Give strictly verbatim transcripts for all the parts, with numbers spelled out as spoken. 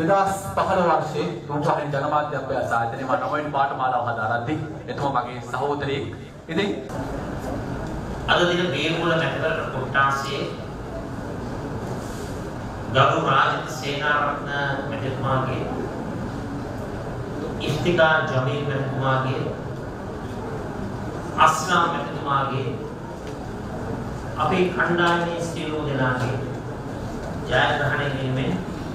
දෙදහස් පහළොව වර්ෂයේ රූපවාහිනී ජනමාධ්‍ය අභ්‍යාස ආයතනයේ මම නවවෙනි පාඨමාලාව හදාරද්දී එතුමා මගේ සහෝදරයෙක්. ඉතින් අද දින බේරුවල මැතිවරණ කොට්ටාසේ ගරු රාජිත සේනාරත්න මැතිතුමාගේ ඉෆ්තිකාර් ජමීල් මැතිතුමාගේ අස්ලාම් මැතිතුමාගේ අපේ කණ්ඩායමේ සියලු දෙනාගේ ජයග්‍රහණය වෙනුවෙන්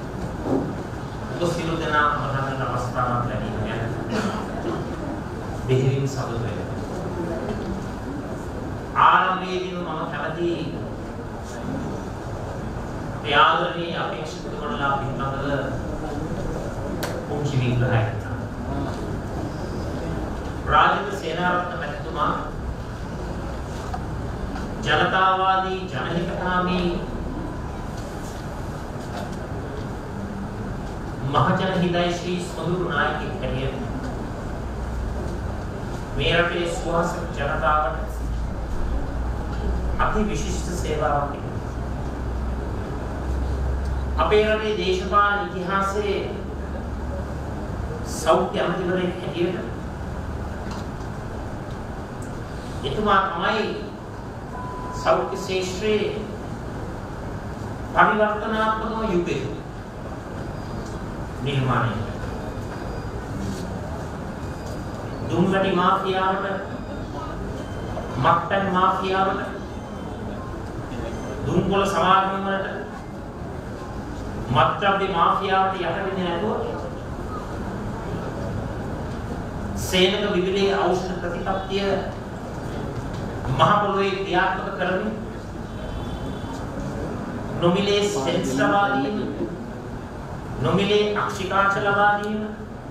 සියලු දෙනා අපරාධන අවස්ථාවක් ලැබීම බෙහෙවින් සතුටු වෙනවා. ආරම්භයේදීම මම කැමති ප්‍රයාගරණී අපේක්ෂිතවලා පිටකල පුංචි විග්‍රහයක්. රාජිත සේනාරත්න මැතිතුමා ජනතාවාදී ජනහිතකාමී මහජන හිතෛෂී සොඳුරු නායකයෙක් හැටියට මේ රටේ සුවාසක ජනතාවට අති විශිෂ්ට සේවාවක් තිබෙනවා. අපේ රටේ දේශපාලන ඉතිහාසයේ සෞඛ්‍ය අමාත්‍යවරයෙක් හැටියට එතුමා තමයි සෞඛ්‍ය ශාස්ත්‍රයේ පරිවර්තනාත්මක යුගයේ නිර්මාණය දුම්වැටි මාෆියාවට මක්ටන් මාෆියාවට දුම්කොළ සමාගම වලට මත්ද්‍රව්‍ය මාෆියාවට යට වෙන්නේ නැතුව සේනක විවිධ ඖෂධ ප්‍රතිපත්තිය මහ පොළොවේ ක්‍රියාත්මක කරමින් නොමිලේ සෙන්ස් ලබා දීම නොමිලේ අක්ෂිකාංශ ලබා දීම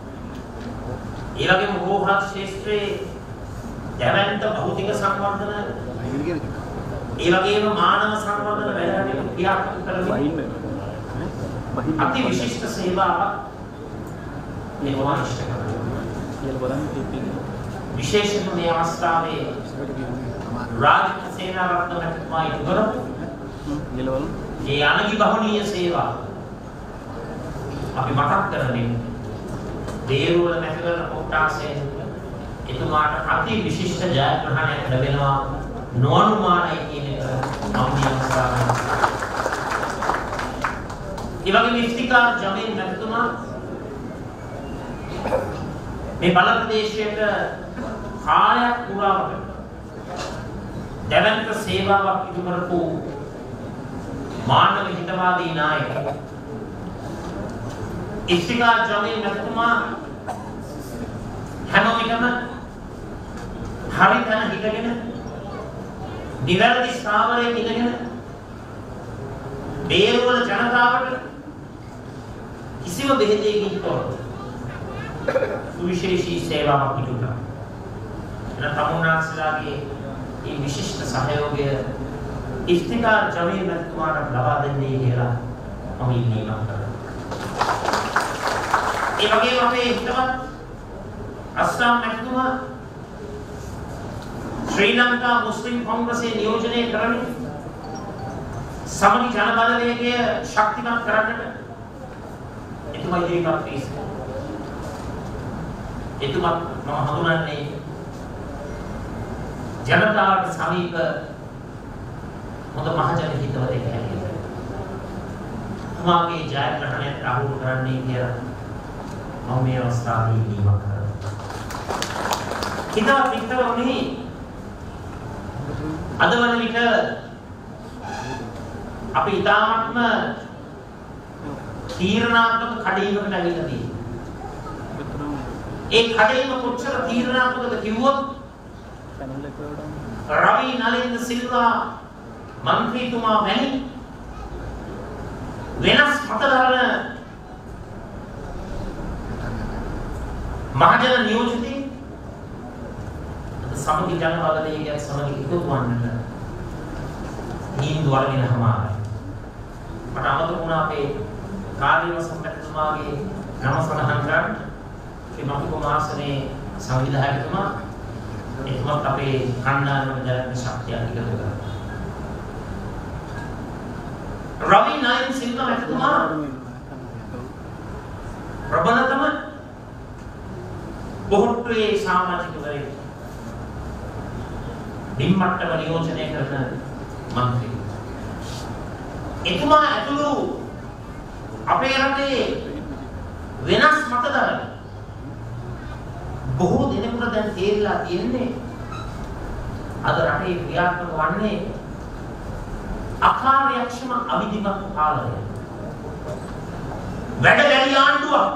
ඒ වගේම රෝහල් ශාස්ත්‍රයේ දැවැන්ත භෞතික සංවර්ධන ඒ වගේම මානව සංවර්ධන වැඩ ක්‍රියාත්මක කරමින් අති විශිෂ්ට සේවාවක් නිර්වහණය කරනවා. විශේෂයෙන්ම මේ අවස්ථාවේ රාජිත සේනාරත්න මැතිතුමා ඉදිරිපත් ඒ අනගි බහුනීය සේවා අපි මතක් කරන්නේ දේරුවල මැතිවරණ කොට්ටාසේ එතුමාට අති විශිෂ්ට ජයග්‍රහණයක් ලැබෙනවා නොඅනුමානයි කියන එක මම කියනවා. ඒ වගේම ඉෆ්තිකාර් ජමීල් මැතිතුමා මේ බල ප්‍රදේශයට කාලයක් පුරාවට දැවැන්ත සේවාවක් ඉටු කරපු මානව හිතවාදී නායකයෙක්. ඉෆ්තිකාර් ජමීල් මැතිතුමා හැම විටම හරි තැන හිටගෙන නිවැරදි ස්ථාවරයේ ඉඳගෙන බේරුවල ජනතාවට කිසිම බෙහෙතකින් තොරව සුවිශේෂී සේවාවක් ඉටු කරනවා. එන තමුන්නාස්ලාගේ මේ විශිෂ්ට සහයෝගය ඉෆ්තිකාර් ජමීල් මැතිතුමාට ලබා දෙන්නේ කියලා මම ඉල්ලීමක් කරනවා. ඒ වගේම අපේ හිතවත් අස්ලාම් මැතිතුමා ශ්‍රී ලංකා මුස්ලිම් කොංග්‍රසයේ නියෝජනය කරමින් සමගි ජන බලවේගය ශක්තිමත් කරන්නට එතුමා ඉදිරිපත් වී සිටිනවා. එතුමා මම හඳුනන්නේ ජනතාවට සමීප හොඳ මහජන හිතවතෙක් හැටියට. තුමාගේ ජයග්‍රහණයට අහුරු කරන්නේ කියලා මම මේ අවස්ථාවේ ඉල්ලීමක් කරනවා. හිතවත් වික්ටරෝනි අද වන විට අපි ඉතාමත්ම තීරණාත්මක කඩේකට ඇවිල්ලා තියෙනවා. ඒ කඩේම කොච්චර තීරණාත්මකද කිව්වොත් රවි නලින්ද සිල්වා මන්ත්‍රීතුමා වැනි වෙනස් මතධාරණ මහජන නියෝජිතයින් සමගි ජන බලවේගයක් සමග එකතු වන්නට හින්දු වර්ගින හමාරයි. මට අමතක වුණා අපේ කාර්යව සම්පතතුමාගේ නම සඳහන් කරන්න. ශ්‍රී මතු කුමාරසනේ සංවිධායකතුමා එතුමත් අපේ කණ්ඩායමට දැනෙන ශක්තියක් එකතු කරනවා. රවි නලින් සිල්වා මැතිතුමා ප්‍රබලතම බොහෝට්ටුවේ සමාජිකවරයෙක් නිම්මට්ටම නියෝජනය කරන මන්ත්‍රී. එතුමා ඇතුළු අපේ රටේ වෙනස් මතධාරණ බොහෝ දෙනෙකුට දැන් තේරිලා තියෙන්නේ අද රටේ ක්‍රියාත්මක වන්නේ අකාර්යක්ෂම අවිධිමත් පාලනය. වැඩ වැඩි ආණ්ඩුවක්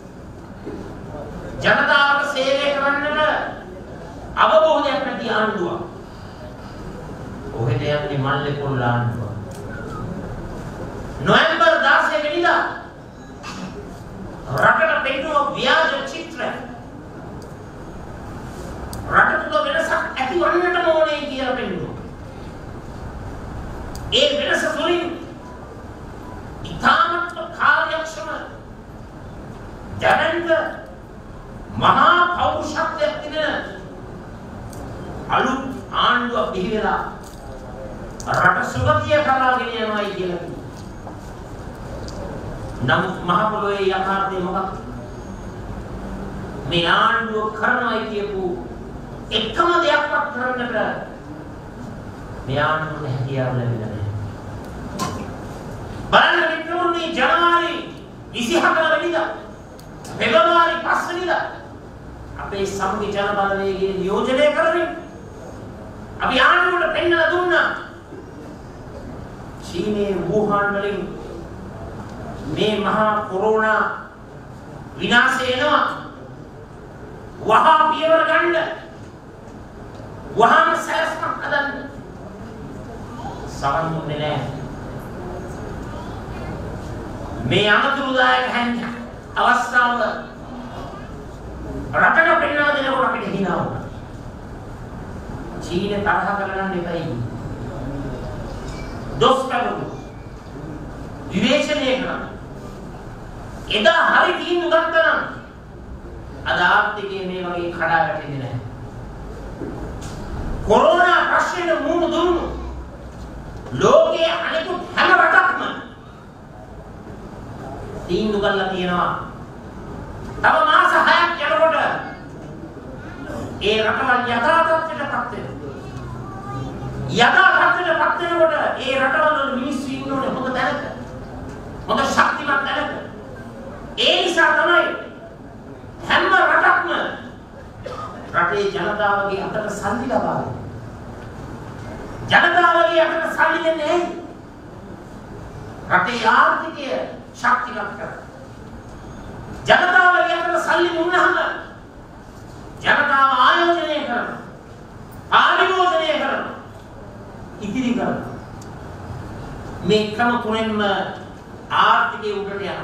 ජනතාවට සේවය කරන්නට අවබෝධයක් නැති ආණ්ඩුවක්. ඔහෙද යන්නේ මල්ලේ පොල් ආණ්ඩුවක්. නොවැම්බර් දාසය වෙනිදා රටට පෙන්නුව ව්‍යාජ චිත්‍ර රට තුළ වෙනසක් ඇතිවන්නට ඕනේ කියලා පෙන්නුවා. ඒ වෙනස තුළින් ඉතාමත් කාර්යක්ෂම ජනන්ත මහා පෞරුෂත්වයක් තිබෙන අලුත් ආණ්ඩුවක් බිහි වෙලා රට සුගතිය කරාගෙන යනවායි කියලා කිව්වා. නමුත් මහ පොළොවේ යථාර්ථය මොකක්ද? මේ ආණ්ඩුව කරනවායි කියපු එකම දෙයක්වත් කරන්නට මේ ආණ්ඩුවට හැකියාව ලැබෙන්නේ නැහැ. බලන්න මිත්‍රවරුනි, ජනවාරි විසිහතර වෙනිදා පෙබරවාරි පහ වෙනිදා අපේ සමගි ජන බලවේගයේ නියෝජනය කරමින් අපි ආණ්ඩුවට පෙන්නලා දුන්නා චීනයේ වුහාන් වලින් මේ මහා කොරෝනා විනාශය එනවා. වහා පියවර ගන්න. වහාම සැලැස්මක් හදන්න. සමන් දුන්නේ නැහැ. මේ අමතුරුදායක හැංග අවස්ථාව රටට පෙන්වා දෙනකොට අපිට හිනා වුණා. චීන තරහ කරගන්න එපයි. දොස් කරුණු විවේචනය කරන්න. එදා හරි තීන්දුව ගත්තා නම් අද ආර්ථිකයේ මේ වගේ කඩා වැටෙන්නේ නැහැ. කොරෝනා ප්‍රශ්නෙට මුහුණ දුන්නු ලෝකයේ අනෙකුත් හැම රටක්ම තීන්දුව කරලා තියෙනවා. තව මාස හයක් යනකොට ඒ රටවල් යථා තත්ත්වයටපත් වෙනවා. යථා තත්ත්වයටපත් වෙනකොට ඒ රටවල මිනිස්සු ඉන්න ඕනේ හොඳ තැනක. හොඳ ශක්තිමත් තැනක. ඒ නිසා තමයි හැම රටක්ම රටේ ජනතාවගේ අතට සල්ලි ලබා දෙන්නේ. ජනතාවගේ අතට සල්ලි දෙන්නේ ඇයි? රටේ ආර්ථිකය ශක්තිමත් කරගන්න. ජනතාවගේ අතට සල්ලි දුන්නාම ජනතාව ආයෝජනය කරනවා. ආනියෝජනය කරනවා. ඉදිරි කරනවා. මේ ක්‍රම තුනෙන්ම ආර්ථිකය උඩට යනවා.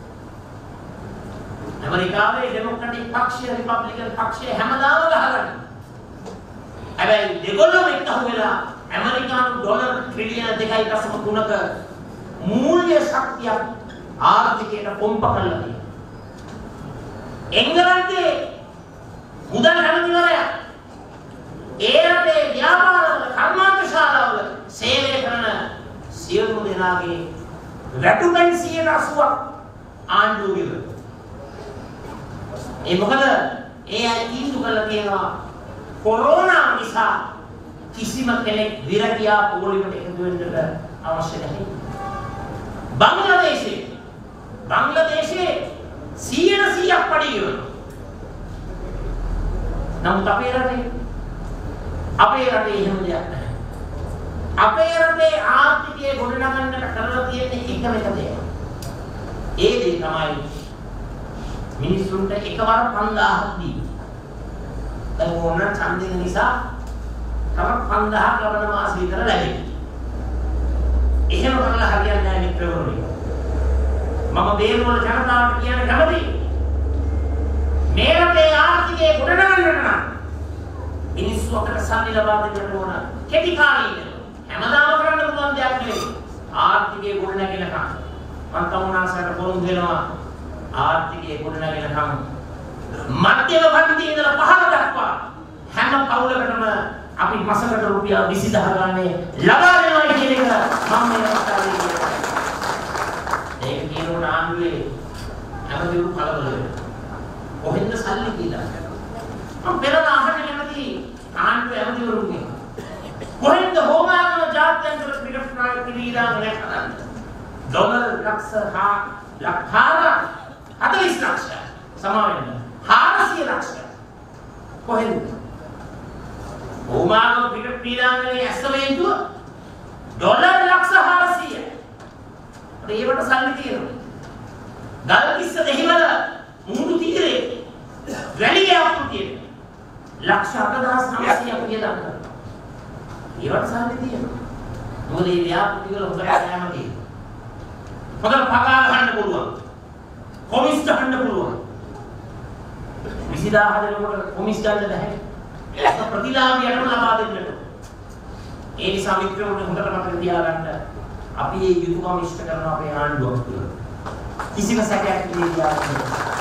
ඇමරිකාවේ ඩෙමොක්‍රැටික් පක්ෂය රිපබ්ලිකන් පක්ෂය හැමදාම ගහගන්නවා. හැබැයි දෙගොල්ලම එකතු වෙලා ඇමරිකානු ඩොලර් ට්‍රිලියන දෙකයි දශම තුනක මූල්‍ය ශක්තියක් ආර්ථිකයට පොම්ප කරලා තියෙනවා. එංගලන්තයේ මුදල් ඇමතිවරයා ඒ රටේ ව්‍යාපාරවල කර්මාන්ත ශාලාවල සේවය කරන සියලුම දෙනාගේ වැටුපෙන් සියයට අසූවක් ආණ්ඩුව ගෙවන. ඒ මොකද ඒ අය තීන්දුව කළා කියනවා කොරෝනා නිසා කිසිම කෙනෙක් විරතියා පොලිමට එකතු වෙන්නට අවශ්‍ය නැහැ. බංග්ලාදේශයේ බංග්ලාදේශයේ සියයට සීයක් පඩි ගෙවනවා. නමුත් අපේ රටේ අපේ රටේ එහෙම දෙයක් නැහැ. අපේ රටේ ආර්ථිකය ගොඩනගන්නට කරලා තියෙන එකම එක දෙයක්. ඒ දේ තමයි මිනිස්සුන්ට එකවර පන්දාහක් දී. දැන් ඕන ඡන්දෙ නිසා තව පන්දාහක් ලබන මාස විතර ලැබෙනවා. එහෙම කරලා හරියන්නේ නැහැ මිත්‍රවරුනි. මම බේරුවල ජනතාවට කියන්න කැමතියි. මේ රටේ ආර්ථිකය ගොඩනගන්නට නම් මිනිස්සු අතට සල්ලි ලබා දෙන්න ඕන. කෙටි කාලීන හැමදාම කරන්න පුළුවන් දෙයක් නෙවෙයි. ආර්ථිකය ගොඩනගෙනකම් මම තමුනාසයට පොරොන්දු වෙනවා. ආර්ථිකයේ ගොඩනගෙනකම් මධ්‍යම පන්තියේ ඉඳලා පහළ දක්වා හැම පවුලකටම අපි මාසකට රුපියල් විසිදහ ගානේ ලබා දෙනවා කියන එක මම මේ අවස්ථාවේ කියනවා. ඒක කියනකොට ආණ්ඩුවේ ඇමතිවරු කලබල වෙනවා. කොහෙන්ද සල්ලි කියලා. මම පෙරලා අහන්න කැමති ආණ්ඩුවේ ඇමතිවරුන්ගෙන්. කොහෙන්ද හෝමාගම ජාත්‍යන්තර ක්‍රිකට් නායක ක්‍රීඩාංගණය කරන්නේ? ඩොලර් ලක්ෂ හා ලක්ෂ හතළිස් ලක්ෂ සමාවෙන්න හාරසිය ලක්ෂ කොහෙන්ද? හෝමාගම ක්‍රිකට් ක්‍රීඩාංගණයේ ඇස්තමේන්තුව ඩොලර් ලක්ෂ හාරසිය. ඒවට සල්ලි තියෙනවා. ගල්කිස්ස දෙහිවල මුහුදු තීරේ වැලිය අප්පු තියෙනවා. ලක්ෂ අටදහස් නවසිය අපි ගෙදන් කරනවා. ඒවට සල්ලි තියෙනවා. මොකද මේ ව්‍යාපෘති වල හොඳට යෑම තියෙනවා. හොඳට පගා ගන්න පුළුවන්. කොමිස් ගන්න පුළුවන්. විසිදාහ දෙනකොට කොමිස් ගන්න බැහැ. ඒක ප්‍රතිලාභයටම ලබා දෙන්නට. ඒ නිසා මිත්‍රවරුනි හොඳට මතක තියාගන්න අපි මේ යුතුයකම ඉෂ්ට කරන අපේ ආණ්ඩුවක් තුළ කිසිම සැකයක් නැහැ.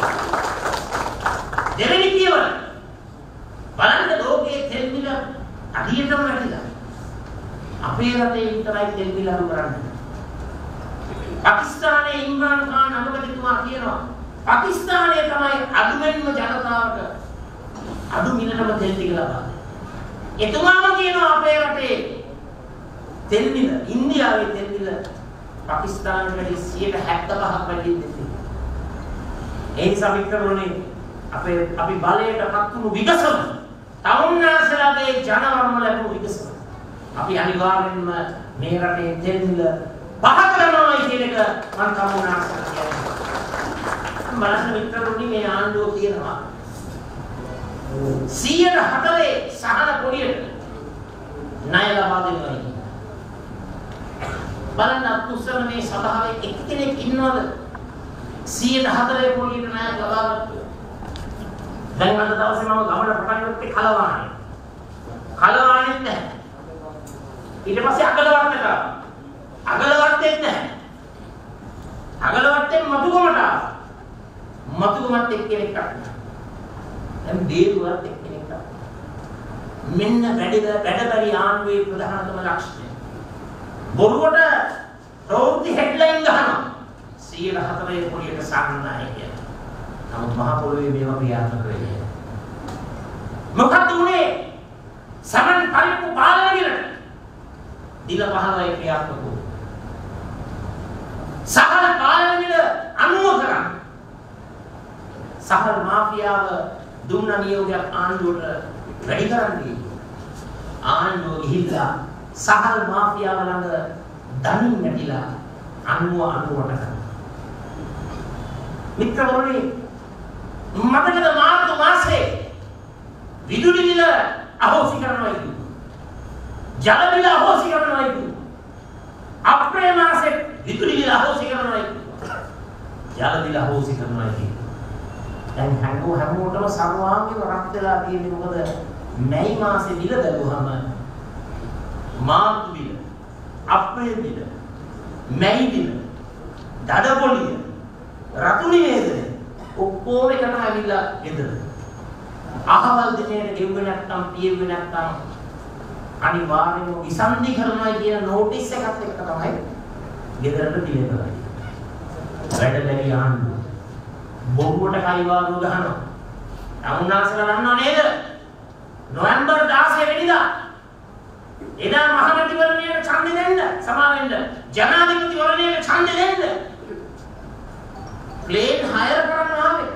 දෙවෙනි පියවර බලන්න ලෝකයේ තෙල් මිල අඩියටම වැටිලා. අපේ රටේ විතරයි තෙල් මිල අඩු කරන්නේ. පාකිස්තානයේ ඉම්රාන් ખાන් අගමැතිතුමා කියනවා පාකිස්තානයේ තමයි අඩුවෙන්ම ජනතාවට අඩු මිලටම තෙල් ටික ලබා දෙන්නේ. එතුමාම කියනවා අපේ රටේ තෙල් මිල ඉන්දියාවේ තෙල් මිල පාකිස්තානයේ වැඩි සියයට හැත්තෑ පහක් වැඩි දෙන්නේ. ඒ නිසා මිත්‍රවරුනි අපේ අපි බලයට පත්තුණු විගසම තවුන්නාසලාගේ ජනවරම ලැබුණු විගසම අපි අනිවාර්යෙන්ම මේ රටේ තෙල් මිල පහත කරනවා කියන එක මම තවුන්නාසලා කියනවා. බලන්න මිත්‍රවරුනි මේ ආණ්ඩුව කියනවා සියයට හතළිස් සහන පොඩියට ණය ලබා දෙනවා. බලන්න අත්උස්සන මේ සභාවේ එක්කෙනෙක් ඉන්නවද සියයට හතළිස් පොඩියට ණය ලබා ගන්න? දැන් අද දවසේ මම ගමන පටන් ගත්තේ කලවාණේ. කලවාණෙත් නැහැ. ඊට පස්සේ අගලවට්ට කරා. අගලවට්ටෙත් නැහැ. අගලවට්ටෙන් මතුගමට ආවා. මතුගමත් එක්කෙනෙක් අටනවා. දැන් බේරුවත් එක්කෙනෙක් අටනවා. මෙන්න වැඩ වැඩබරි ආණ්ඩුවේ ප්‍රධානතම ලක්ෂණය. බොරුවට ප්‍රවෘත්ති හෙඩ්ලයින් ගහනවා. සියයට හතළිස් පොඩියට සාන්නයි කියන. නමුත් මහ පොළොවේ මේවා ක්‍රියාත්මක වෙන්නේ. මොකද උනේ? සමන් පරිප්පු පාලන විලට දින පහයි ක්‍රියාත්මක වුණා. සහල් පාලන විල අනුව කරා. සහල් මාෆියාව දුන්න නියෝගයක් ආණ්ඩුවට වැඩි කරන්නේ. ආණ්ඩුව ගිහිල්ලා සහල් මාෆියාව ළඟ දනින් නැතිලා අනුව අනුවට කරා. මිත්‍රවරුනි මතකද මාර්තු මාසේ විදුලි බිල අහෝසි කරනවා කිව්වා. ජල බිල අහෝසි කරනවා කිව්වා. අප්‍රේල් මාසේ විදුලි බිල අහෝසි කරනවා කිව්වා. ජල බිල අහෝසි කරනවා කිව්වා. දැන් හැමෝ හැමෝටම සමවාංගික රත් වෙලා තියෙන්නේ මොකද? මැයි මාසේ බිල බැලුවම මාර්තු බිල, අප්‍රේල් බිල, මැයි බිල, දඩපොලිය, රතු නිවේදනය ඔක්කොම එකට ඇවිල්ලා ගෙදර. අහවල් දිනේ ගෙව්වේ නැත්නම් පියෙව්වේ නැත්නම් අනිවාර්යයෙන්ම විසන්ධි කරනවා කියන නෝටිස් එකත් එක්ක තමයි ගෙදරට දිලේ කරන්නේ. වැඩ බැරි ආණ්ඩුව. බොරුවට කයිවාරුව ගහනවා. තමුන්නාසලා දන්නව නේද? නොවැම්බර් දාසය වෙනිදා එදා මහමැතිවරණයට ඡන්දෙ දෙන්න, සමාවෙන්න. ජනාධිපතිවරණයට ඡන්දෙ දෙන්න. प्लेन हायर करना आवे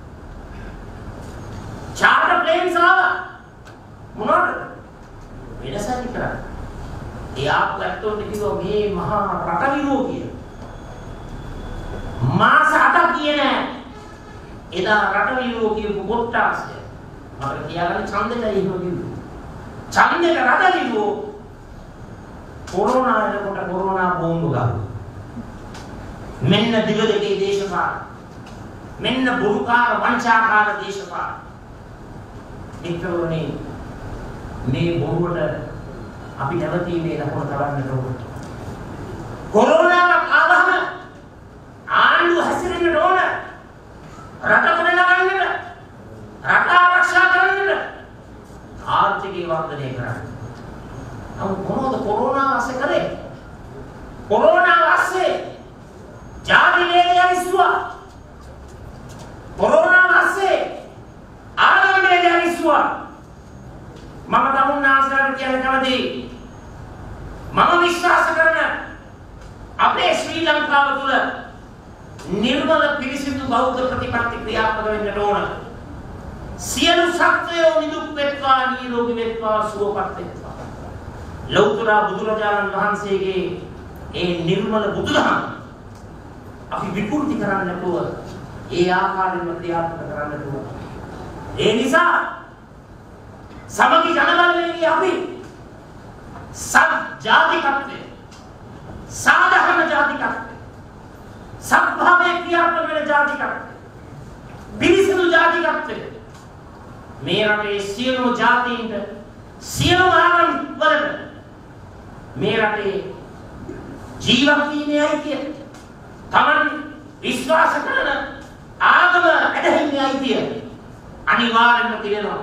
चार्टर प्लेन्स आवा මොනවද වෙනසක් කරා ඒ ආප් ලැප්ටොප් එකේ කිව්වා මේ මහා රට විරෝධිය මාස අටක් කියන එදා රට විරෝධිය කොට්ටාසය මම කියාගන්න ඡන්දෙට එහෙම කිව්වා ඡන්දෙට රට විරෝ කොරෝනා එනකොට කොරෝනා බෝම්බ ගහුවා මෙන්න දිග දෙකේ දේශපාලන මෙන්න බුරුකාර වංචාකාර දේශපාලන මිත්‍රවරුනි මේ බොරුවට අපි නැවතීමේ ලකුණ තබන්නට ඕන කොරෝනාවක් ආවම ආණ්ඩුව හැසිරෙන්නට ඕන රට ගොඩනගන්නට රට ආරක්ෂා කරන්නට ආර්ථිකය වර්ධනය කරන්න නමුත් කොහොමද කොරෝනාව ASCII කරේ කොරෝනාව ASCII ජාති වේගය විශ්වා කොරෝනා මාසේ ආගමේ දැරිසුවා මම තමුන්නාසලට කියන කමදී මම විශ්වාස කරන අපේ ශ්‍රී ලංකාව තුළ නිර්මල පිරිසිදු බෞද්ධ ප්‍රතිපත්ති ක්‍රියාත්මක වෙන්නට ඕන. සියලු සත්වයෝ නිදුක් වෙත්වා නිරෝගී වෙත්වා සුවපත් වෙත්වා. ලෞතර බුදුරජාණන් වහන්සේගේ ඒ නිර්මල බුදුදහම අපි විකෘති කරන්න නැතුව ඒ ආකාරයෙන්ම ක්‍රියාත්මක කරන්න ඕන. ඒ නිසා සමගි ජනබලවේගයේ අපි සත් ජාතිකත්වය සාධාරණ ජාතිකත්වය සත්භාවයේ ක්‍රියාත්මක වෙන ජාතිකත්වය පිරිසිදු ජාතිකත්වය මේ රටේ සියලුම ජාතීන්ට සියලුම ආගම් වලට මේ රටේ ජීවත් වීමේ අයිතිය තමන් විශ්වාස කරන ආගම ඇදහිීමේ අයිතිය අනිවාර්යයෙන්ම තියෙනවා.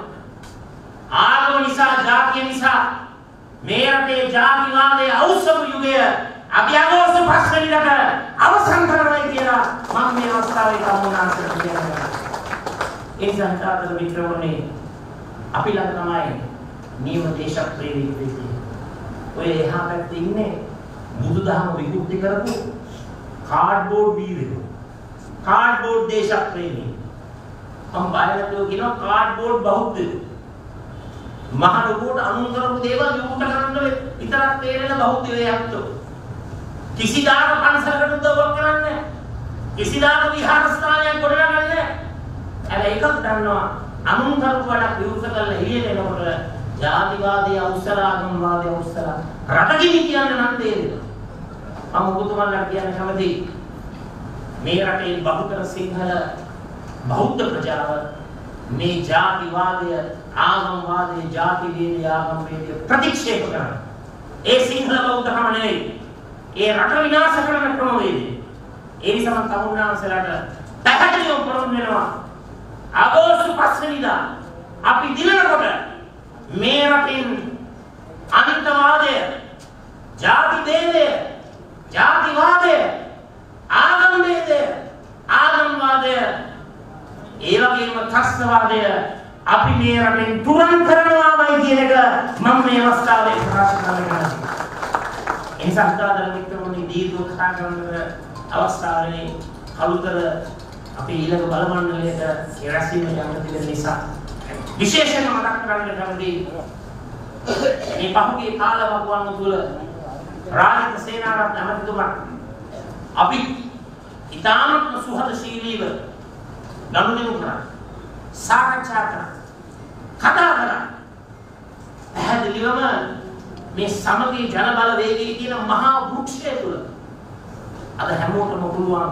ආගම නිසා ජාතිය නිසා මේ රටේ ජාතිවාදයේ අවසම යුගය අපි අගෝස්තු පහ වෙනිදාට අවසන් කරනවා කියලා මම මේ අවස්ථාවේ තමුන්නාන්සට කියනවා. ඒ නිසා තාත්තට මිත්‍රවරුනි අපි ළඟ තමයි නියම දේශප්‍රේමී වෙන්නේ. ඔය එහා පැත්තේ ඉන්නේ බුදුදහම විකෘති කරපු කාඩ්බෝඩ් වීරයෝ. කාඩ්බෝඩ් දේශප්‍රේමී. මම බයලතෝ කියනවා කාඩ්බෝඩ් බෞද්ධයෝ. මහ ලොකුට අනුන් කරපු දේවල් යොමුට කරන්න විතරක් තේරෙන බෞද්ධයෝ යක්තෝ. කිසිදාක පන්සලකට උදව්වක් කරන්නේ නැහැ. කිසිදාක විහාරස්ථානයක් ගොඩනගන්නේ නැහැ. හැබැයි එකක් දන්නවා අනුන් කරපු වැඩක් විරුද්ධ කරලා එළියට එනකොට ජාතිවාදී අවසරාගම්වාදී අවසර රටකින් කියන්නේ නම් තේරෙනවා. මම ඔබතුමාලට කියන්න කැමතියි මේ රටේ බහුතර සිංහල බෞද්ධ ප්‍රජාව මේ ජාතිවාදය ආගම්වාදය ජාති වේදය ආගම් වේදය ප්‍රතික්ෂේප කරනවා. ඒ සිංහල බෞද්ධකම නෙවෙයි. ඒ රට විනාශ කරන ක්‍රමවේදය. ඒ නිසා මම තමුන්නාන්සලාට පැහැදිලිව ප්‍රොම් වෙනවා. අගෝස්තු පහ වෙනිදා අපි දිනනකොට මේ රටින් අනිත්‍යවාදය, ජාති වේදය, ජාතිවාදය, ආගම් වේදය, ආගම්වාදය, ඒ වගේම ත්‍රස්තවාදය අපි මේ රටෙන් තුරන් කරනවාමයි කියන එක මම මේ අවස්ථාවේ ප්‍රකාශ කරනවා. ඒ නිසා අදාළ මිත්‍රවරුනි දීර්ඝ කතා කරන අවස්ථාවේ කලුතර අපි ඊළඟ බල මණ්ඩලයට රැස්වීම යන්න තියෙන නිසා විශේෂයෙන්ම මතක් කරගන්න කැමතියි මේ පහුගිය කාලවකවානුව තුළ රාජිත සේනාරත්න ඇමතිතුමා අපි ඉතාමත්ම සුහදශීලීව ගනුදෙනු කරා සාකච්ඡා කරා කතා කරා පැහැදිලිවම මේ සමගී ජනබලවේගයේ තියෙන මහා වෘක්ෂය තුළ අද හැමෝටම පුළුවන්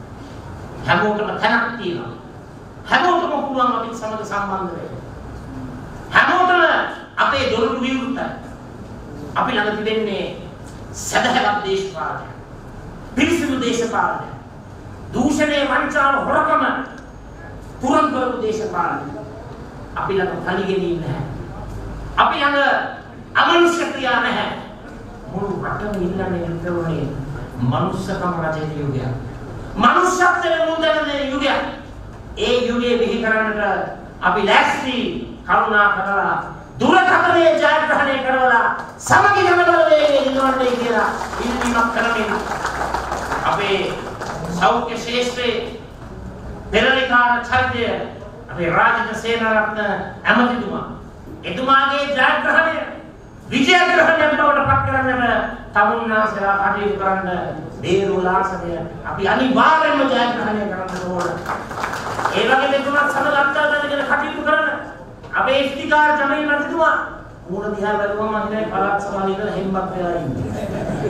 හැමෝටම තැනක් තියෙනවා හැමෝටම පුළුවන් අපිත් සමග සම්බන්ධ වෙන්න හැමෝටම අපේ දොරටු විවෘතයි අපි ළඟ තිබෙන්නේ සදහවත් දේශපාලනය පිරිසිදු දේශපාලනය දූෂණය වංචාව හොරකම පුරන් කරපු දේශපාලනය අපි ළඟ කලිගෙනින් නැහැ අපි ළඟ අමනුෂ්‍ය ක්‍රියා නැහැ මුළු රටම ඉන්නනේ හිතවනේ මනුස්සකම රජයේ යුගයක් මනුෂ්‍යත්වයේ මුදලන යුගයක් ඒ යුගයේ බිහි කරන්නට අපි ලැස්ති කරුණා කරලා දුරකථනයේ ජයග්‍රහණය කරවලා සමගි ජනබලවේගයේ නිලවන්නේ කියලා ඉල්ලීමක් කරමින් අපේ සෞඛ්‍ය ශේෂ්ත්‍රයේ පෙරලිකාර චරිතය අපේ රාජිත සේනාරත්න ඇමතිතුමා එතුමාගේ ජයග්‍රහණය විජයග්‍රහණයක් බවට පත් කරන්නට තමුන්නාසලා කටයුතු කරන්න දේරුලාසනය අපි අනිවාර්යයෙන්ම ජයග්‍රහණය කරන්න ඕන. ඒ වගේම එතුමා සමග අත්දැකීම් කටයුතු කරන අපේ ඉස්තිකාර ජමීල් මැතිතුමා මූණ දිහා බැලුවම මම හිතන්නේ පළාත් සභාවේ ඉඳලා හෙම්බක් වෙලා ඉන්නේ.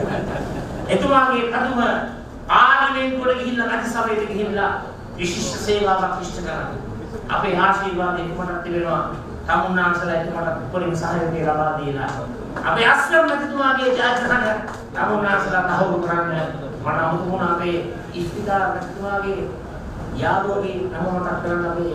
එතුමාගේ කටුම පාර්ලිමේන්තුවට ගිහිල්ලා රාජ්‍ය සභාවට ගිහිල්ලා විශිෂ්ට සේවාවක් ඉෂ්ට කරනවා. අපේ ආශිර්වාදය එතුමාට තිබෙනවා. තමුන්නාන්සලා එතුමාට උපරිම සහයෝගය ලබා දීලා අපේ අස්ලම් මැතිතුමාගේ ජයග්‍රහණය තමුන්නාන්සලා තහවුරු කරන්න මට අමුතු වුණ අපේ ඉස්තිකාර මැතිතුමාගේ යාළුවගේ නම මතක් කරන්න අපේ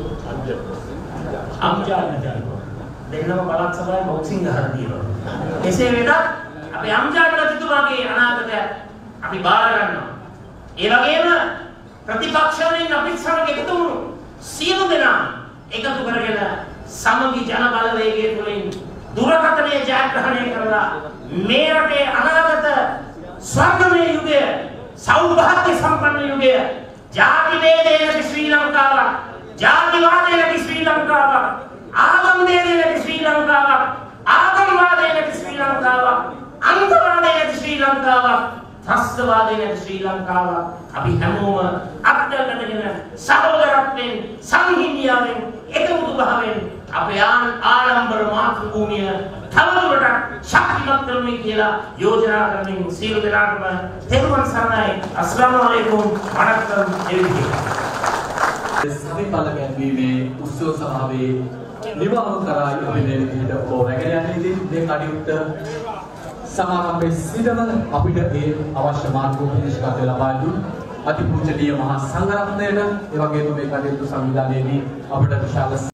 අම්ජාඩ් මැතිතුමා දෙන්නම පළාත් සභාවේ බොක්සිං ගහලා තියෙනවා. එසේ වෙතත් අපේ අම්ජාඩ් මැතිතුමාගේ අනාගතය අපි බාර ගන්නවා. ඒ වගේම ප්‍රතිපක්ෂ වලින් අපිත් සමග එකතු වුණු සියලු දෙනා එකතු කරගෙන සමගි ජන බලවේගය තුළින් දුරකථනය ජයග්‍රහණය කරලා මේ රටේ අනාගත ස්වර්ණමය යුගය සෞභාග්‍ය සම්පන්න යුගය ජාති වේදේ නැති ශ්‍රී ලංකාවක් ජාතිවාදේ නැති ශ්‍රී ලංකාවක් ආගම් වේදේ නැති ශ්‍රී ලංකාවක් ආගම්වාදේ නැති ශ්‍රී ලංකාවක් අන්තවාදේ නැති ශ්‍රී ලංකාවක් ත්‍රස්තවාදේ නැති ශ්‍රී ලංකාවක් අපි හැමෝම අත්දැකගෙන සහෝදරත්වයෙන් සංහිඳියාවෙන් එකමුතු භාවයෙන් අපේ ආඩම්බර මාතෘ භූමිය තවදුරටත් ශක්තිමත් කරන්නේ කියලා යෝජනා කරමින් සියලු දෙනාටම තෙරුවන් සරණයි අස්ලාමු අලයිකුම් වණක්කම් එවිදී සමිපල ගැන්වීමේ උත්සව සභාවේ නිවාම කරා අපි මේ විදිහට ඔබ රැගෙන යන්නේ ඉතින් මේ කටයුත්ත සමාරම්භයේ සිටම අපිට ඒ අවශ්‍ය මාර්ගෝපදේශකත්වය ලබා දුන් අතිපූජනීය මහා සංඝරත්නයට ඒ වගේම මේ කටයුතු සංවිධානයේදී අපිට විශාල